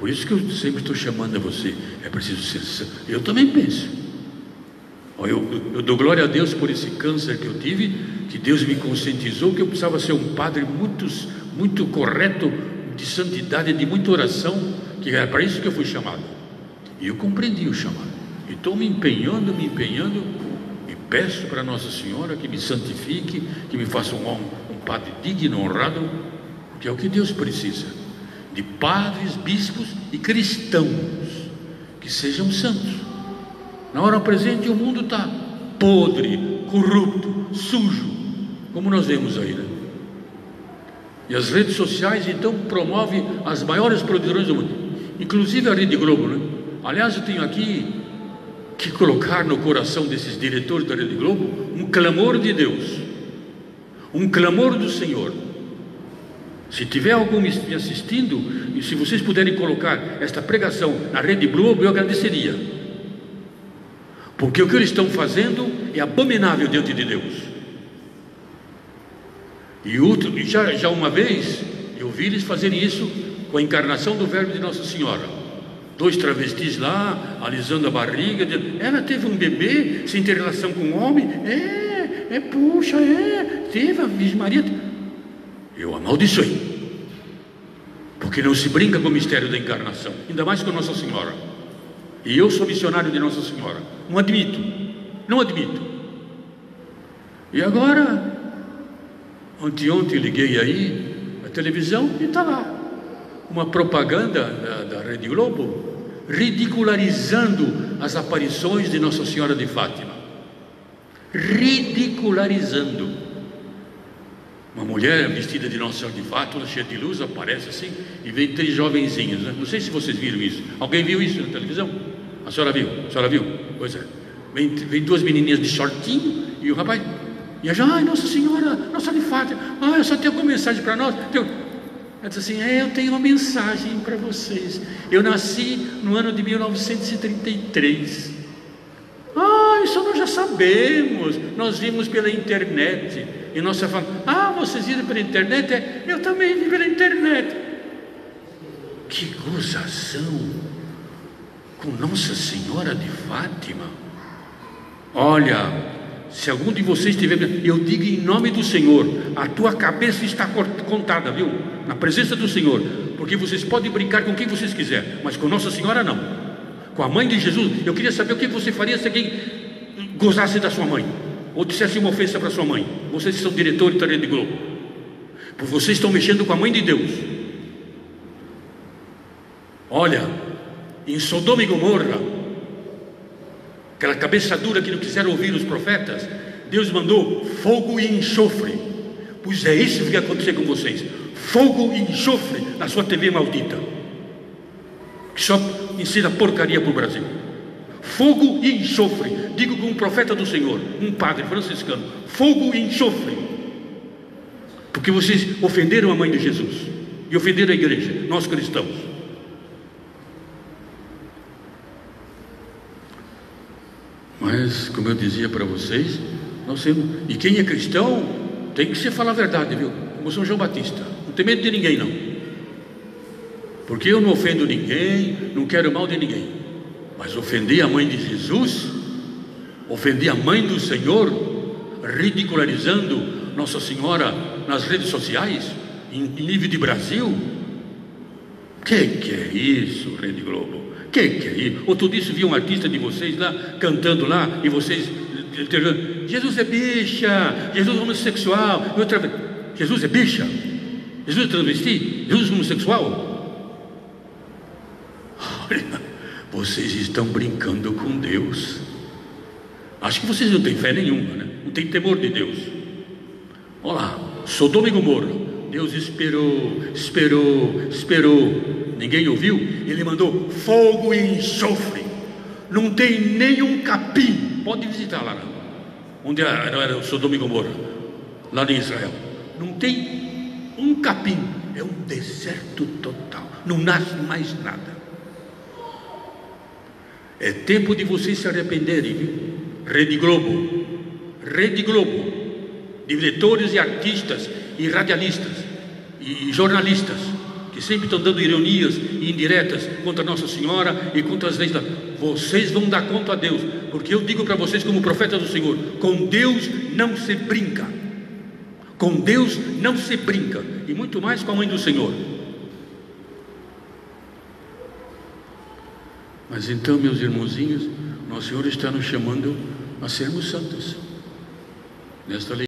Por isso que eu sempre estou chamando a você. É preciso ser santo. Eu também penso. Eu dou glória a Deus por esse câncer que eu tive, que Deus me conscientizou que eu precisava ser um padre muito correto, de santidade, de muita oração, que era para isso que eu fui chamado. E eu compreendi o chamado. E estou me empenhando, e peço para Nossa Senhora que me santifique, que me faça um padre digno, honrado, porque é o que Deus precisa, de padres, bispos e cristãos que sejam santos. Na hora presente o mundo está podre, corrupto, sujo, como nós vemos aí, né? E as redes sociais então promovem as maiores produções do mundo, inclusive a Rede Globo, né? Aliás, eu tenho aqui que colocar no coração desses diretores da Rede Globo um clamor de Deus, um clamor do Senhor. Se tiver algum me assistindo, e se vocês puderem colocar esta pregação na Rede Globo, eu agradeceria, porque o que eles estão fazendo é abominável diante de Deus. E já uma vez eu vi eles fazerem isso com a encarnação do Verbo de Nossa Senhora. 2 travestis lá, alisando a barriga, ela teve um bebê sem ter relação com um homem. Teve a Virgem Maria. Eu amaldiçoei, porque não se brinca com o mistério da encarnação, ainda mais com Nossa Senhora. E eu sou missionário de Nossa Senhora, não admito. E agora, ontem liguei aí a televisão e está lá uma propaganda da Rede Globo ridicularizando as aparições de Nossa Senhora de Fátima. Ridicularizando. Uma mulher vestida de Nossa Senhora de Fátima, cheia de luz, aparece assim, e vem 3 jovenzinhos, né? Não sei se vocês viram isso. Alguém viu isso na televisão? A senhora viu? Pois é. Vem 2 menininhas de shortinho, e o rapaz, e já, Nossa Senhora, Nossa Senhora de Fátima, eu só tenho alguma mensagem para nós. Ela disse assim, eu tenho uma mensagem para vocês. Eu nasci no ano de 1933. Isso nós já sabemos, nós vimos pela internet. E nós falamos, vocês viram pela internet? Eu também vi pela internet. Que gozação com Nossa Senhora de Fátima. Olha, se algum de vocês tiver, eu digo em nome do Senhor, a tua cabeça está contada, viu? Na presença do Senhor, porque vocês podem brincar com quem vocês quiserem, mas com Nossa Senhora não. Com a mãe de Jesus, eu queria saber o que você faria se alguém gozasse da sua mãe, ou dissesse uma ofensa para sua mãe. Vocês são diretores da Rede Globo, porque vocês estão mexendo com a mãe de Deus. Olha, em Sodoma e Gomorra, aquela cabeça dura que não quiseram ouvir os profetas, Deus mandou fogo e enxofre. Pois é isso que vai acontecer com vocês: fogo e enxofre na sua TV maldita, que só ensina porcaria para o Brasil. Fogo e enxofre, digo com um profeta do Senhor, um padre franciscano, fogo e enxofre, porque vocês ofenderam a mãe de Jesus e ofenderam a igreja, nós cristãos. Mas, como eu dizia para vocês, nós temos, e quem é cristão tem que se falar a verdade, viu? Como São João Batista, não tem medo de ninguém não, porque eu não ofendo ninguém, não quero mal de ninguém, mas ofendi a mãe de Jesus, ofendi a mãe do Senhor, ridicularizando Nossa Senhora nas redes sociais, em nível de Brasil. Que é isso, Rede Globo? Que é isso? Outro dia vi um artista de vocês lá, cantando lá, e vocês, Jesus é bicha, Jesus é homossexual. Outra vez, Jesus é bicha, Jesus é travesti, Jesus é homossexual. Olha, vocês estão brincando com Deus. Acho que vocês não têm fé nenhuma, né? Não têm temor de Deus. Olha lá, Sodoma e Gomorra, Deus esperou, ninguém ouviu, Ele mandou fogo e enxofre, não tem nenhum capim. Pode visitar lá, onde era o Sodoma e Gomorra, lá em Israel, não tem um capim, é um deserto total, não nasce mais nada. É tempo de vocês se arrependerem, viu? Rede Globo, diretores e artistas e radialistas e jornalistas que sempre estão dando ironias e indiretas contra Nossa Senhora e contra as leis da... Vocês vão dar conta a Deus, porque eu digo para vocês como profeta do Senhor: com Deus não se brinca, com Deus não se brinca, e muito mais com a mãe do Senhor. Mas então, meus irmãozinhos, Nosso Senhor está nos chamando a sermos santos nesta lei.